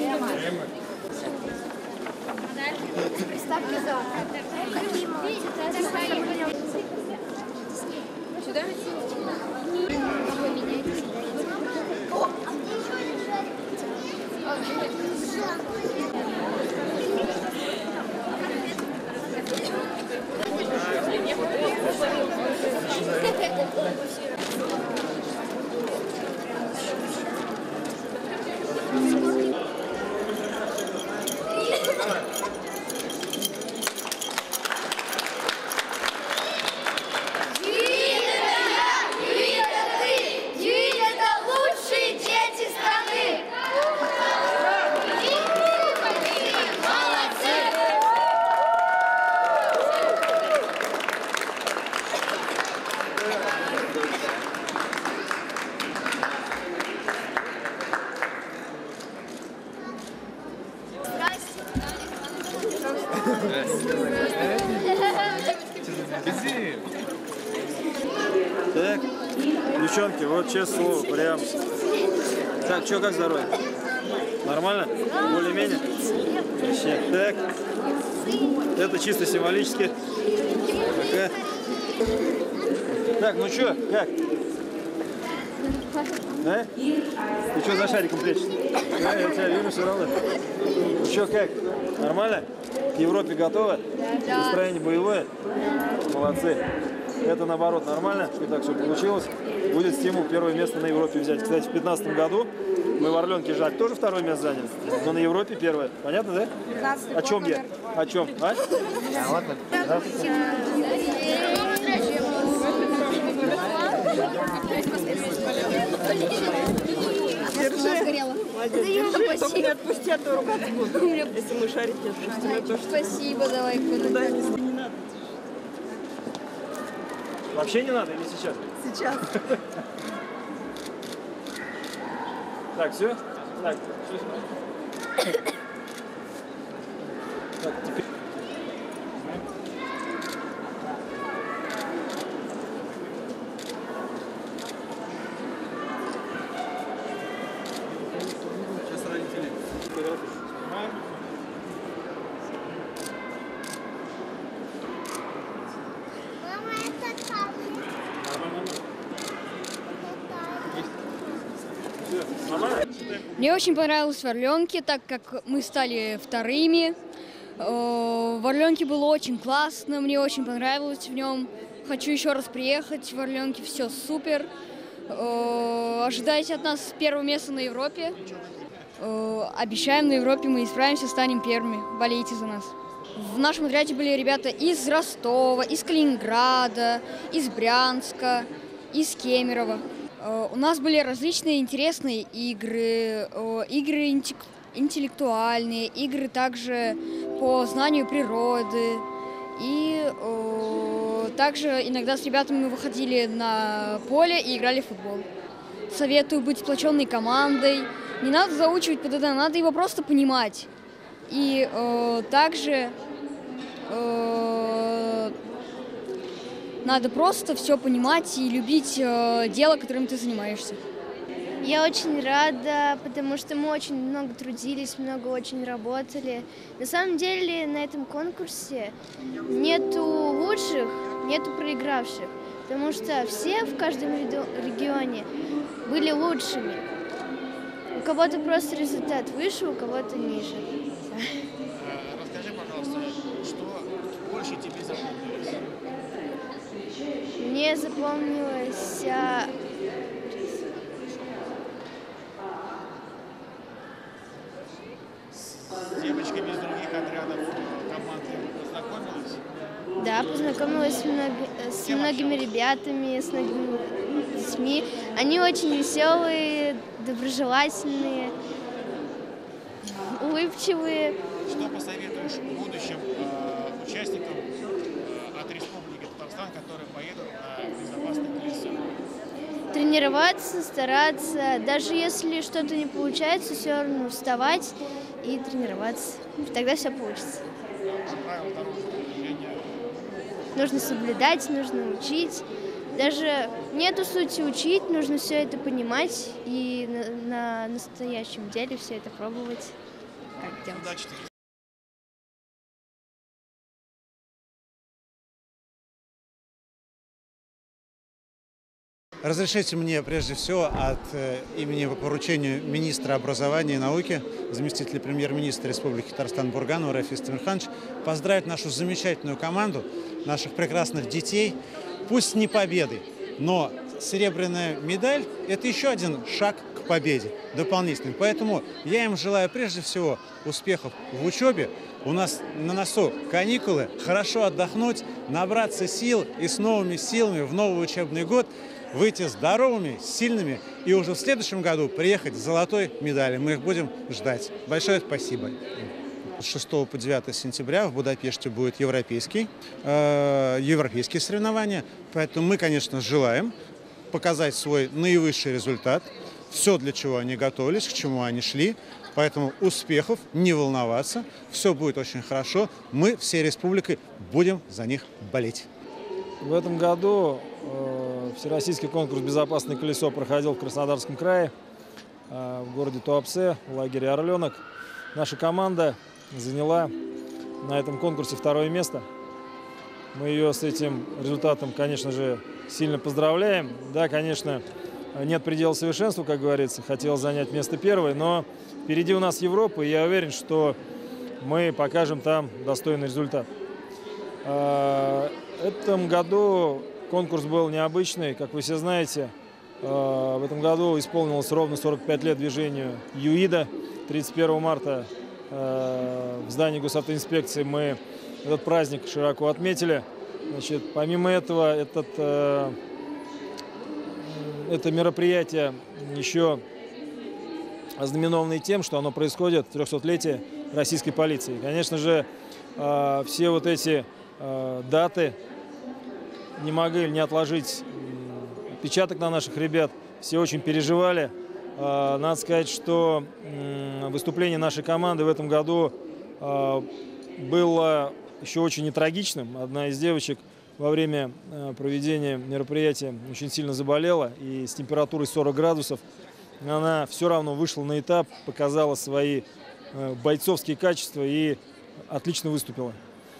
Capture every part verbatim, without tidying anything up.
Представьте за. Сюда? Так, девчонки, вот честное слово, прям. Так, что, как здоровье? Нормально? Более-менее? Вообще. Так, это чисто символически. Так, так ну что, как? А? Ты что за шариком прячешься? А, я тебя вижу все равно. Ну что, как? Нормально? К Европе готовы? Да. Настроение боевое? Молодцы. Это наоборот нормально, что так все получилось. Будет стимул первое место на Европе взять. Кстати, в две тысячи пятнадцатом году мы в Орленке Жак тоже второе место заняли, но на Европе первое. Понятно, да? О чем я? О чем? А? А ладно. Да? Держи. Только не отпусти, а то ругаться будут. Если мы шарики отпустим, то Спасибо, давай. куда не надо. Вообще не надо или сейчас? Сейчас. Так, все? Так, так, теперь... Сейчас родители. Мне очень понравилось в Орленке, так как мы стали вторыми. В Орленке было очень классно, мне очень понравилось в нем. Хочу еще раз приехать в Орленке, все супер. Ожидайте от нас первого места на Европе. Обещаем, на Европе мы исправимся, станем первыми. Болейте за нас. В нашем отряде были ребята из Ростова, из Калининграда, из Брянска, из Кемерово. У нас были различные интересные игры, игры интеллектуальные, игры также по знанию природы. И также иногда с ребятами мы выходили на поле и играли в футбол. Советую быть сплоченной командой. Не надо заучивать ПДД, надо его просто понимать. И также надо просто все понимать и любить э, дело, которым ты занимаешься. Я очень рада, потому что мы очень много трудились, много очень работали. На самом деле на этом конкурсе нету лучших, нету проигравших, потому что все в каждом регионе были лучшими. У кого-то просто результат выше, у кого-то ниже. Расскажи, пожалуйста, что больше тебе запомнилось? Мне запомнилось а... С девочками из других отрядов команды познакомилась? Да, познакомилась с, много... с многими ребятами, с многими детьми. Они очень веселые, доброжелательные, улыбчивые. Что посоветуешь будущим э, участникам э, от Республики Татарстан, которые поедут на безопасный колесо? Тренироваться, стараться. Даже если что-то не получается, все равно вставать и тренироваться. Тогда все получится. А правила дорожного движения? Нужно соблюдать, нужно учить. Даже нету сути учить, нужно все это понимать и на, на настоящем деле все это пробовать. как делать. Удачи. Разрешите мне прежде всего от э, имени по поручению министра образования и науки, заместителя премьер-министра Республики Татарстан Бурганова Рафиса Тимирхановича поздравить нашу замечательную команду, наших прекрасных детей, пусть не победой, но серебряная медаль – это еще один шаг к победе, дополнительный. Поэтому я им желаю прежде всего успехов в учебе. У нас на носу каникулы, хорошо отдохнуть, набраться сил и с новыми силами в новый учебный год выйти здоровыми, сильными и уже в следующем году приехать с золотой медалью. Мы их будем ждать. Большое спасибо. С шестого по девятое сентября в Будапеште будет европейский, э, европейские соревнования. Поэтому мы, конечно, желаем показать свой наивысший результат. Все, для чего они готовились, к чему они шли. Поэтому успехов, не волноваться. Все будет очень хорошо. Мы всей республикой будем за них болеть. В этом году э, всероссийский конкурс «Безопасное колесо» проходил в Краснодарском крае, э, в городе Туапсе, в лагере «Орленок». Наша команда заняла на этом конкурсе второе место. Мы ее с этим результатом, конечно же, сильно поздравляем. Да, конечно, нет предела совершенству, как говорится. Хотел занять место первое, но впереди у нас Европа, и я уверен, что мы покажем там достойный результат. В этом году конкурс был необычный, как вы все знаете. В этом году исполнилось ровно сорок пять лет движению ЮИДа. тридцать первого марта в здании госавтоинспекции мы этот праздник широко отметили. Значит, помимо этого, этот, это мероприятие еще ознаменовано тем, что оно происходит в трехсотлетие российской полиции. Конечно же, все вот эти даты не могли не отложить отпечаток на наших ребят. Все очень переживали. Надо сказать, что выступление нашей команды в этом году было еще очень нетрагичным. Одна из девочек во время проведения мероприятия очень сильно заболела, и с температурой сорок градусов она все равно вышла на этап, показала свои бойцовские качества и отлично выступила.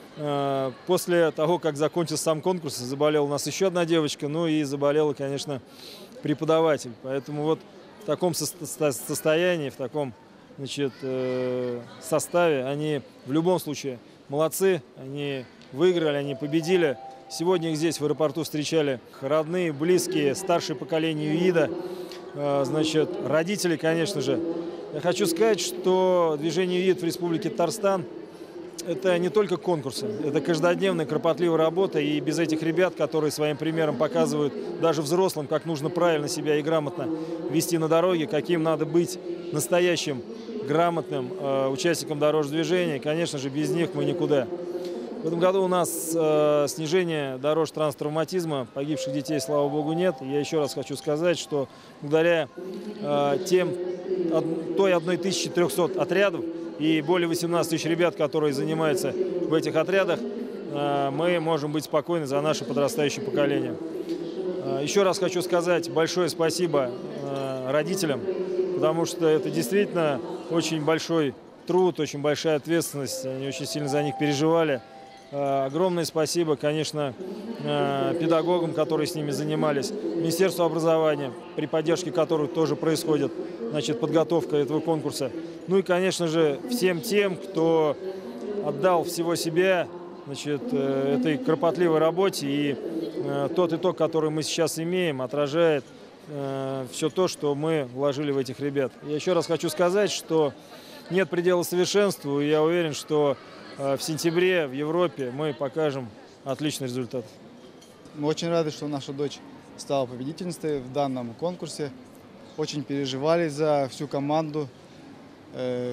После того, как закончился сам конкурс, заболела у нас еще одна девочка, ну и заболела, конечно, преподаватель. Поэтому вот в таком состоянии, в таком, значит, составе они в любом случае молодцы, они выиграли, они победили. Сегодня их здесь в аэропорту встречали родные, близкие, старшее поколение ЮИДа, значит, родители, конечно же. Я хочу сказать, что движение ЮИД в Республике Татарстан – это не только конкурсы, это каждодневная кропотливая работа, и без этих ребят, которые своим примером показывают даже взрослым, как нужно правильно себя и грамотно вести на дороге, каким надо быть настоящим, грамотным э, участником дорожного движения, конечно же, без них мы никуда. В этом году у нас э, снижение дорож транс-травматизма, погибших детей, слава богу, нет. И я еще раз хочу сказать, что благодаря э, тем, од, той тысячи трёхсот отрядов, и более восемнадцати тысяч ребят, которые занимаются в этих отрядах, мы можем быть спокойны за наше подрастающее поколение. Еще раз хочу сказать большое спасибо родителям, потому что это действительно очень большой труд, очень большая ответственность. Они очень сильно за них переживали. Огромное спасибо, конечно, педагогам, которые с ними занимались, Министерству образования, при поддержке которого тоже происходит, значит, подготовка этого конкурса. Ну и, конечно же, всем тем, кто отдал всего себя, значит, этой кропотливой работе. И тот итог, который мы сейчас имеем, отражает все то, что мы вложили в этих ребят. Я еще раз хочу сказать, что нет предела совершенству, и я уверен, что в сентябре в Европе мы покажем отличный результат. Мы очень рады, что наша дочь стала победительницей в данном конкурсе. Очень переживали за всю команду, э,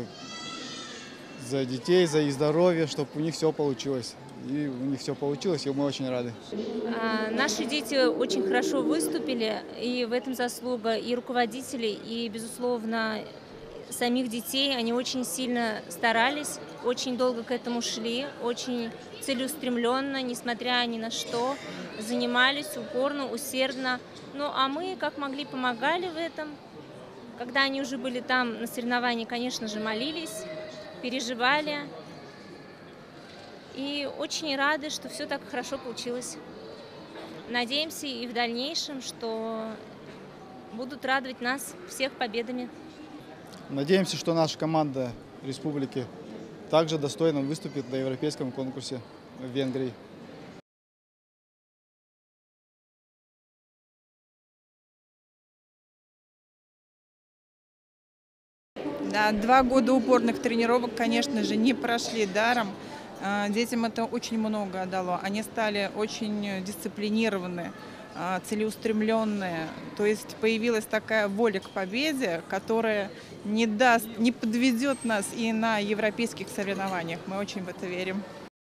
за детей, за их здоровье, чтобы у них все получилось. И у них все получилось, и мы очень рады. А, наши дети очень хорошо выступили, и в этом заслуга и руководителей, и, безусловно, самих детей. Они очень сильно старались, очень долго к этому шли, очень целеустремленно, несмотря ни на что, занимались упорно, усердно. Ну а мы, как могли, помогали в этом. Когда они уже были там на соревновании, конечно же, молились, переживали. И очень рады, что все так хорошо получилось. Надеемся и в дальнейшем, что будут радовать нас всех победами. Надеемся, что наша команда республики также достойно выступит на европейском конкурсе в Венгрии. Да, два года упорных тренировок, конечно же, не прошли даром. Детям это очень много дало. Они стали очень дисциплинированные, целеустремленные. То есть появилась такая воля к победе, которая не даст, не подведет нас и на европейских соревнованиях. Мы очень в это верим.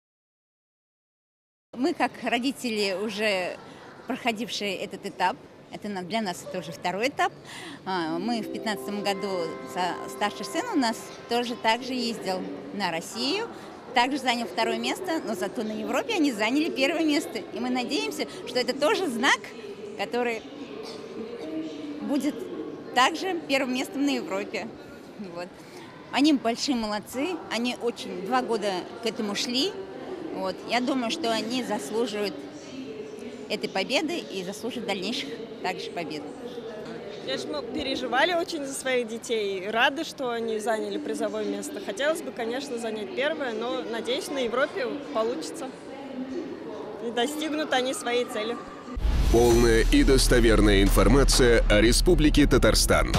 Мы, как родители, уже проходившие этот этап, это для нас это уже второй этап. Мы в две тысячи пятнадцатом году, старший сын у нас тоже так же ездил на Россию, также занял второе место, но зато на Европе они заняли первое место. И мы надеемся, что это тоже знак, который будет также первым местом на Европе. Вот. Они большие молодцы, они очень два года к этому шли. Вот. Я думаю, что они заслуживают этой победы и заслуживают дальнейших также побед. Конечно, мы переживали очень за своих детей, рады, что они заняли призовое место. Хотелось бы, конечно, занять первое, но, надеюсь, на Европе получится. И достигнут они своей цели. Полная и достоверная информация о Республике Татарстан.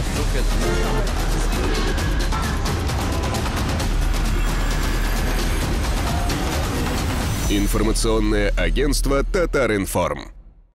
Информационное агентство «Татаринформ».